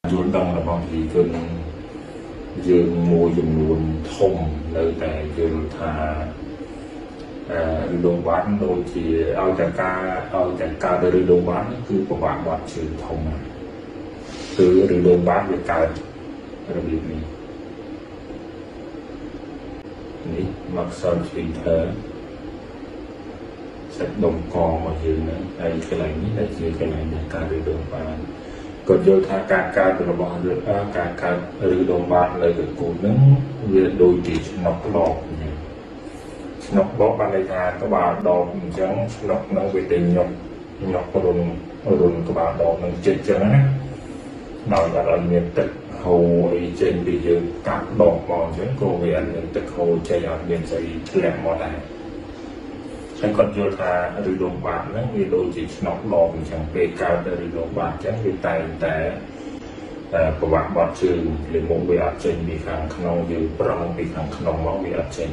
យល់ដឹងរបស់ពីគឺយើងមួយចំនួនធំនៅតែយល់ថារដូវវត្តដូចជាឲ្យតែការទៅរដូវវត្តគឺពិបាកវត្តជើងធំគឺរដូវវត្តវាកើតរបៀបនេះមកសល់ពីធើសាច់ដុំកមកយើងហ្នឹងហើយកន្លែងនេះដែលជាកន្លែងនៃការរដូវវត្តក៏យល់ថាការកើតរបស់ការកើតឬដងបាតនៅកគូហ្នឹងវាដូចជាឆ្នុកដកឆ្នុកដកបានន័យថាក្បាលដកអញ្ចឹងឆ្នុកហ្នឹងវាទៅញុករុនក្បាលដកនឹងចិត្តអញ្ចឹងណាដោយតែឲ្យមានទឹកហូរអីចេញពីយើងកាត់ដកមកអញ្ចឹងក៏វាអត់មានទឹកហូរចេញអត់មានស្អីធ្លាក់មកដែរហើយគាត់យល់ថាឬដងបាតហ្នឹងវាដូចជាឆ្នុកដកអញ្ចឹងពេលកើតទៅឬដងបាតអញ្ចឹងវាតែងតែប្រវត្តិបត់ជើងលើមុខវាអត់ចេញពីខាងក្នុងយើងប្រងពីខាងក្នុងមកវាអត់ចេញ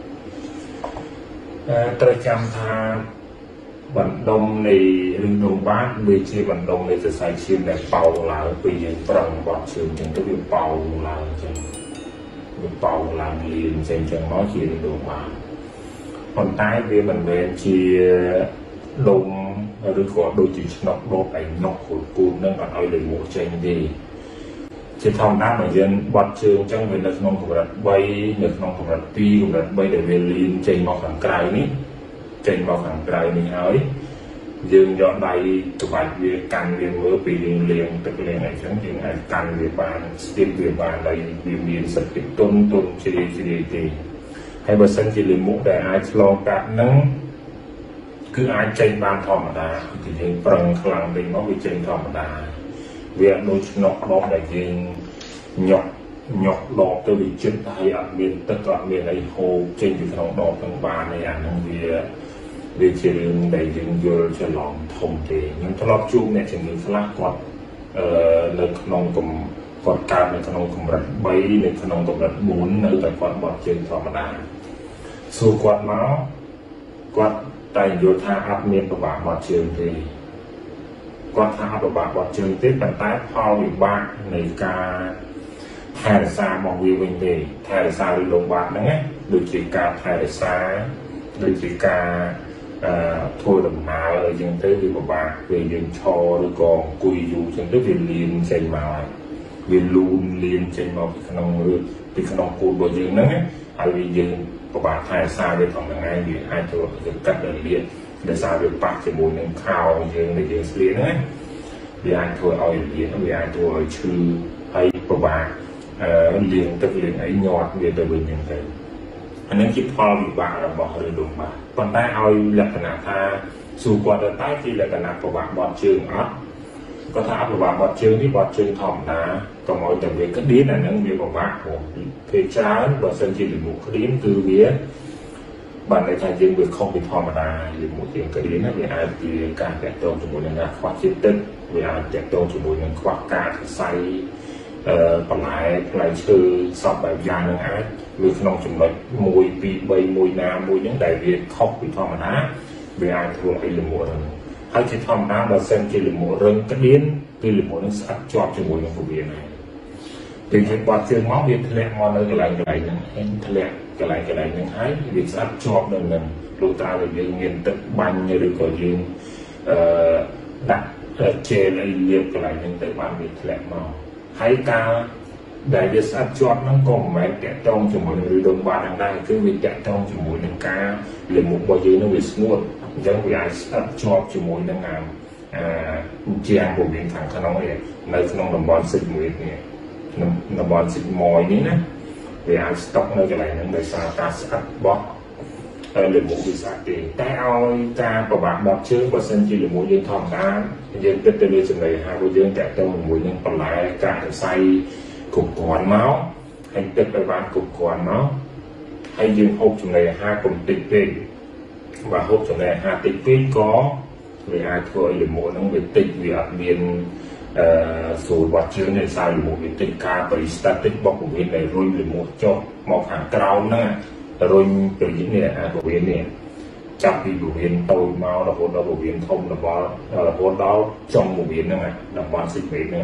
ត្រូវចាំថាបណ្ដុំនៃឬដងបាតវាជាបណ្ដុំនៃសរសៃឈាមដែលប៉ោឡើងពីយើងប្រងបត់ជើងអញ្ចឹងទៅវាប៉ោឡើងអញ្ចឹងវាប៉ោឡើងលៀនអញ្ចឹងមកជាដងបាតប៉ុន្តែវាមិនមែនជាដុំឬក៏ដូចជាឆ្នុកដបឯណុកគូននឹងអត់ឲ្យលើមុខចេញទេជាធម្មតាបើយើងបត់ជើងអញ្ចឹងវានៅក្នុងកម្រិត3នៅក្នុងកម្រិត2កម្រិត3ដែលវាលៀនចេញមកខាងក្រៅនេះចេញមកខាងក្រៅនេះហើយយើងយកដៃក្បាច់វាកាន់វាមើលពីលាងទឹកលាងអីចឹងយើងអាចកាន់វាបានស្ទាបវាបានដោយវាមានសតិទុនជ្រាយទេហើយបើសិនជាលិមុខដែលអាចឆ្លងកាត់ហ្នឹងគឺអាចចេញបានធម្មតាគឺយើងប្រឹងខ្លាំងពេកមកវាចេញធម្មតាវាដូចឆ្នុកដបដែលយើងញុកដបទៅវាចិត្តហើយអត់មានទឹកអត់មានអីហូរចេញពីក្នុងដបទាំងបានទេអាហ្នឹងវាជារឿងដែលយើងយល់ច្រឡំធំទេខ្ញុំធ្លាប់ជួបអ្នកជំនាញខ្លះគាត់នៅក្នុងគាត់កើតនៅក្នុងកម្រិត3នៅក្នុងកម្រិត4នៅតែគាត់បត់ជើងធម្មតាសួរគាត់មកគាត់តែយល់ថាអត់មានប្របាកបត់ជើងទេគាត់ថាអត់ប្របាកបត់ជើងទេប៉ុន្តែផលវិបាកនៃការថែរក្សាមកវាវិញទេថែរក្សាឬលំបាកហ្នឹងណាដូចជាការថែរក្សាដូចជាការធ្វើដំណើរអីចឹងទៅវាពិបាកពេលយើងឈរឬក៏អង្គុយយូរចឹងទៅវាលៀនចេញមកហើយវាលូនលៀនចេញមកពីក្នុងគូនរបស់យើងហ្នឹងហើយវាយើងពិបាកថែរក្សាវាផងថ្ងៃវាអាចធ្វើឲ្យកាត់ដល់លៀនដោយសារវាប៉ះជាមួយនឹងខោយើងដែលយើងស្លៀកហ្នឹងវាអាចធ្វើឲ្យលៀនវាអាចធ្វើឲ្យឈឺហើយពិបាកលាងទឹកលាងអីញាត់វាទៅវិញចឹងទៅអានេះជាផលវិបាករបស់ឬដុំបាតប៉ុន្តែឲ្យលក្ខណៈថាសួរគាត់ទៅតែជាលក្ខណៈពិបាកបត់ជើងអត់គាត់ថាពិបាកបត់ជើងនេះបត់ជើងធម្មតាកុំឲ្យតែវាក្តៀនអាហ្នឹងវាពិបាកព្រោះពេលច្រើនបើសិនជាលិមុខក្តៀនគឺវាបានន័យថាយើងវាខុសពីធម្មតាលិមុខយើងក្តៀនវាអាចជាការតាក់ទងជាមួយនឹងការខ្វះជាតិទឹកវាអាចតាក់ទងជាមួយនឹងខ្វះការសរសៃបន្លែផ្លែឈើសពបែបយ៉ាងនឹងអាចនៅក្នុងចំណុច1 2 3មួយណាមួយហ្នឹងដែលវាខុសពីធម្មតាវាអាចធ្វើឲ្យលិមុខរឹងហើយជាធម្មតាបើសិនជាលិមុខរឹងក្តៀនគឺលិមុខនឹងស្អិតជាប់ជាមួយនឹងពោះវៀនហើយពេលយើងបត់ជើងមកវាធ្លាក់មកនៅកន្លែងហ្នឹងហើយធ្លាក់កន្លែងហ្នឹងហើយវាស្អិតជាប់នៅនឹងលុះត្រាតែយើងមានទឹកបាញ់ឬក៏យើងដាក់ជែលអីលាបកន្លែងហ្នឹងទៅបានវាធ្លាក់មកហើយការដែលវាស្អិតជាប់ហ្នឹងក៏មិនមែនតាក់ទងជាមួយនឹងឬដុំបាតហ្នឹងដែរគឺវាតាក់ទងជាមួយនឹងការលិមុខរបស់យើងនឹងវាស្ងួតអញ្ចឹងវាអាចស្អិតជាប់ជាមួយនឹងជាពោះវៀនខាងក្នុងនេះនៅក្នុងតំបន់សិចមួយនេះតំបន់សិចមួយនេះណាវាអាចស្តុកនៅកន្លែងហ្នឹងដោយសារការស្អិតរបស់លិមុខវាស្អាតទេតែឲ្យការប្របាក់បត់ជើងបើសិនជាលិមុខយើងធម្មតាយើងគិតទៅលើចំណីអាហាររបស់យើងតាក់ទងជាមួយនឹងបន្លែកាកសរសៃគ្រប់គ្រាន់មកហើយទឹកឲ្យបានគ្រប់គ្រាន់មកហើយយើងហូបចំណីអាហារកុំតិចពេកបើហូបចំណីអាហារតិចពេកក៏វាអាចធ្វើឲ្យលិមុខហ្នឹងវាតិចវាអត់មានស្រួលបត់ជើងដោយសារលិមុខវាតិចការបរិស្ថានតិចរបស់ពោះវៀនដែលរុញលិមុខចុះមកខាងក្រោមហ្នឹងរុញទៅនេះពោះវៀននេះចាប់ពីពោះវៀនតូចមករហូតដល់ពោះវៀនធំរហូតដល់ចុងពោះវៀនហ្នឹងតំបន់សិចពេកហ្នឹង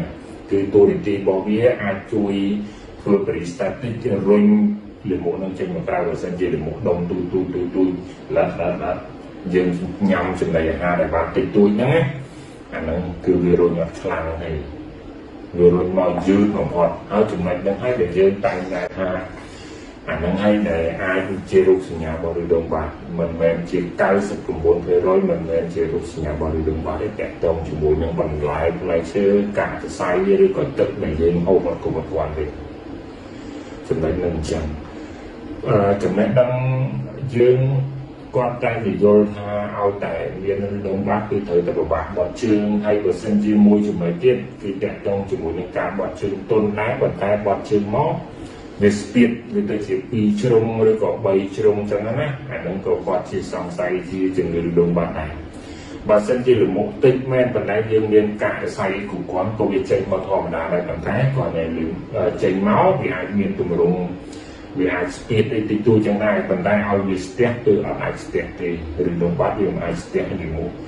คือตัวตีบอกว่าอาจช่วยเพื่อบริษัทที่จะรุ่งหรือหมู่นั่งเช่นมาปรากฏสัญญาหรือหมู่ดมตุยและยังยำจนในหาได้บาดติดตุยนั่นไงอันนั้นคือวิรุณยักษ์คลังให้วิรุณมายืดของพอดเอาจุดนั้นยังให้เดี๋ยวยืดตั้งใจฮะอันนั้นให้ในอาเจรุสัญญาบริดงบาทเหมือนแมนเจีเก้าสิบกลุ่มบนเพร้อยเหมือนแมนเจรุสัญญาบริดงบาทได้แตะตรงจุดบนยังบรรลัยลายเชื่อการจะใส่หรือก่อนตึกในยืนเอาหมดกุมารวันเลยจุดนั้นนั่นจังจุดนั้นต้องยืนก่อนการที่โยธาเอาแต่เรียนดงบาทคือเธอแต่บาทบอดเชิงให้บทเส้นจีมวยจุดหมายเตี้ยคือแตะตรงจุดบนในการบอดเชิงต้นน้ำบอดแต่บอดเชิงม้อเวสเปียดหรือแต่จีปีชรงหรือก็ใบชรงจังนั้นนะอันนั้นก็พอที่สองไซที่จึงเรียนดงบาทไหนบาดเส้นจีหรือหมกติดแม่นปัจจัยยังเรียนกะไซขุ่นก้อนก็วิจัยมาทอมดาอะไรปัจจัยก่อนในหรือใจเมาส์วิอาเมียนตุ่มรงวิอาสเปียดติดตัวจังได้ปัจจัยเอาวิสเตียตัวเอาไอสเตียตีหรือดงบาทยังไอสเตียหรือหมก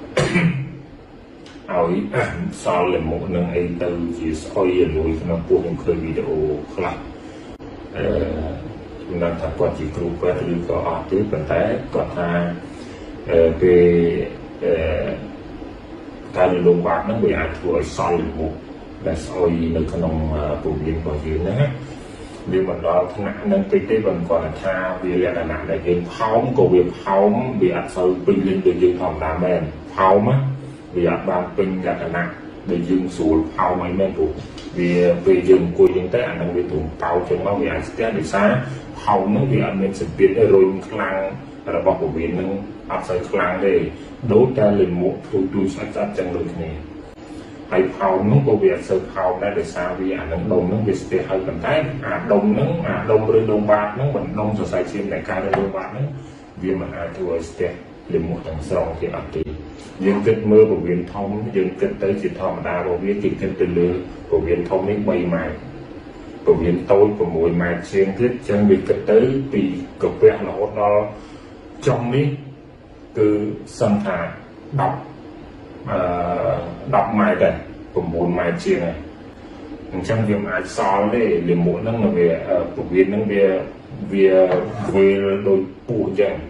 เอาอีซอลหรือหมกหนึ่งไอตัวจีสอยลุยขนมพวกมันเคยวิดีโอคลับนั่นถ้าก่อนจีกรูปหรือก็อาจจะปัจจัยก่อนทางไปการลงบาทนั้นไปอาจจะซอลหรือหมกแต่ซอยในขนมปุ่มยิงก่อนยืนนะฮะเดี๋ยวมันรอขณะนั้นไปได้บนก่อนท่าวิเรียนหนักได้ยืนเผาก็วิเผาวิอัดเสาปิงลิงโดยยืนทำดาแมนเผามั้ยวิอัดบางปิงยัดหนักโดยยืนสูดเผาไม่แม่นถูกวิไปยืนกุยยืนแต่อันนั้นวิถุงเผาจนว่าวิอัดเสียดิซ่าเผานั้นวิอัดเป็นสิบปีได้โรยคลังระบบปุ่มยิงนั้นอัดใส่คลังได้โดยการเล่นหมกตุยชัดจังเลยนี่ไอเผานั้นก็เวียนเสือเผาได้เลยซาวีอันนั้นดมนั้นเวียนเสียให้กันได้ดมนั้นดมหรือดมบาดนั้นเหมือนดมสดใสเชียนในการดมบาดนั้นเวียนมันอาจจะเวียนเสียเล่นหมกทั้งสองที่อัดตียังเกิดมือผมเวียนท้องยังเกิดเตยจิตธรรมดาผมเวียนจิตเกิดตื่นเรือผมเวียนท้องนี้ใบไม้ผมเวียนโต้ผมมวยไม้เชียงทิศจังเวียนเกิดเตยปีกับเวียนหล่อดอtrongนี้คือสัมผัสđọc bài đây của một bài chuyện này trong việc ai so đấy liền muốn năng là về phổ biến năng về đôi phụ chẳng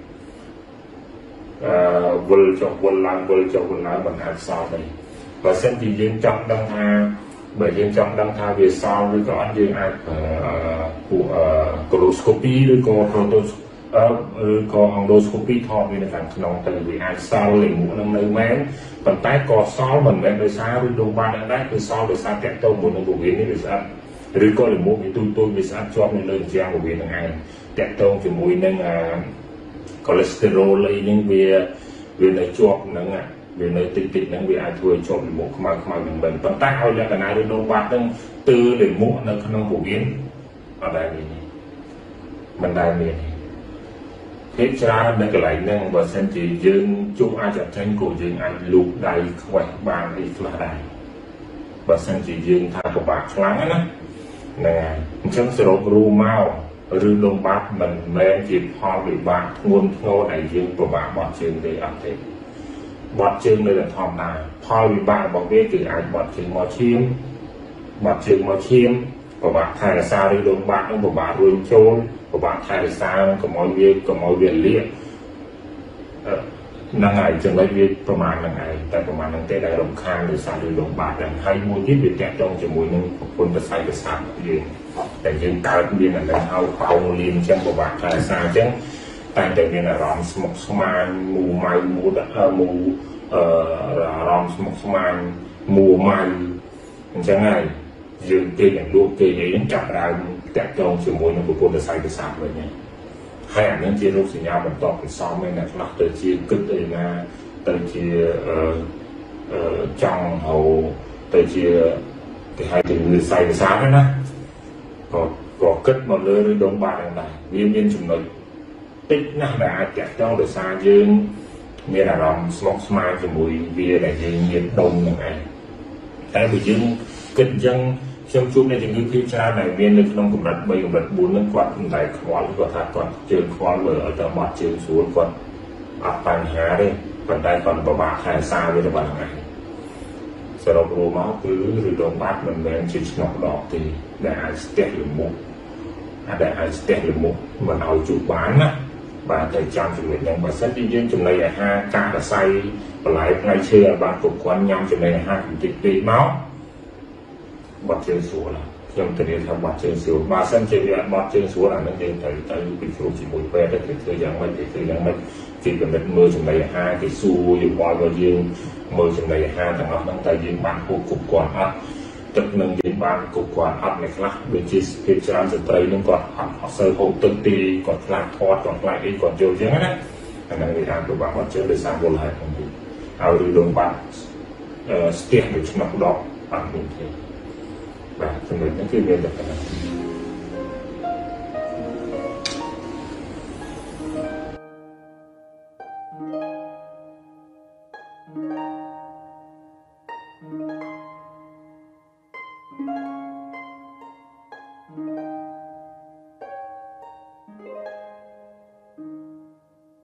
vượt cho quân làng bằng ai so đây và xem thì riêng trong đăng ha bởi riêng trong đăng ha về so với có anh riêng ai của coloscopy với có có endoscopy thọ vì là càng nòng từ vì ai sao liền muốn năng nơi mén còn tái có so mình mẹ đời xa với đông ba đang đấy từ so đời xa kẹt tôi muốn năng bộ biến như vậy rồi có được muốn cái tôi vì sao cho mình lên trang của biến là ai kẹt tôi chỉ mũi năng cholesterol lấy những về này cho năng về này tịt năng về ai thua cho mình một mà mình còn tái ao là cái này rồi đông ba đang từ để muốn năng năng bộ biến ở đây mình đây mình thế ra đây cái lại năng và xem chỉ dương chung ai chặt tranh của dương ai lục đầy khỏe bàn đi là đầy và xem chỉ dương thà của bạc lắng á nè trong sự ru mau rư đông bát mình men chỉ ho bị bạc nguồn thô này dương của bạc bọt chương để ăn thế bọt chương đây là thòm nào ho bị bạc bọt bê từ ai bọt chương mò chiêm của bạc thay là sao rư đông bát nó của bạc luôn trôn của bạn thay là sao có mọi việc liệt năng ngày chừng lấy việcประมาณnăng ngàyแต่ประมาณnăng tết đại đồng khangหรือสารหรือลงบาทอย่างให้มวยที่เป็นแกะจงจะมวยนึงคนจะใส่กระสับยืนแต่ยืนการเรียนอะไรเอาเรียนเช่นประวัติthay saoเช่นแต่เรียนอารมณ์สมองสมานมูไม่มูอารมณ์สมองสมานมูไม่จะไงยืนเกยอย่างลูกเกยอย่างจับได้แตะจงสมุนของคนจะใส่กระสับเลยเนี่ยให้อันนั้นที่รูปสัญญามันต่อไปซ้อมไม่หนักหลักแต่ที่กึศเลยนะแต่ที่จังเขาแต่ที่ให้ถึงใส่กระสับนะก็กึศหมดเลยโดนบาดอะไรวิญญาณจุ่มเลยติ๊กนะแต่อาจจะเจ้าเดือดซายืนมีอารมณ์สมองสมานสมุนเบียร์แต่ยืนยืนดมอย่างไรแต่ไปยืนกึศยังtrong chung này thì những khi cha này viên được trong cùng đặt bây giờ đặt bốn nước quạt đại khoan của thà còn trường khoan ở trong mặt trường xuống còn áp bàn há đây còn đây còn bảo bạc hay xa với các bạn này រុបរួមមកគឺឬដងបាត់មិនមែនជាឆ្នោតដកទេដែលអាចស្ទះលមុខដែលអាចស្ទះលមុខមិនឲ្យជួបបានណាបាទតែចាំចំណុចហ្នឹងបើសិនជាយើងចំណីអាហារកាកស័យបន្លែផ្លែឈើឲ្យបានគ្រប់គ្រាន់ញ៉ាំចំណីអាហារបន្តិចពេកមកបាត់ជើងស្រួលខ្ញុំធានាថាបាត់ជើងស្រួលបើសិនជាវាអត់បាត់ជើងស្រួលអានឹងយើងត្រូវទៅពិគ្រោះជាមួយពេទ្យទៅធ្វើយ៉ាងម៉េចគេពិនិត្យមើលចំណីអាហារគេសួរយោបល់របស់យើងមើលចំណីអាហារទាំងអស់ហ្នឹងតែយើងបានហូបគ្រប់គ្រាន់អត់ទឹកនឹងយើងបានគ្រប់គ្រាន់អត់អ្នកខ្លះដូចជាភាពច្រើនស្ត្រីនឹងគាត់អត់សូវហូបទឹកទេគាត់ខ្លាចធាត់គាត់ខ្លាចអីគាត់យកអញ្ចឹងណាអាហ្នឹងវាអាចពិបាកអត់ជឿដោយសារមូលហេតុហ្នឹងទេហើយឬដងបាត់ស្ទះដូចឆ្នោតដកអត់មានទេបាទចំណុចហ្នឹងគឺមានតែប៉ុណ្ណឹង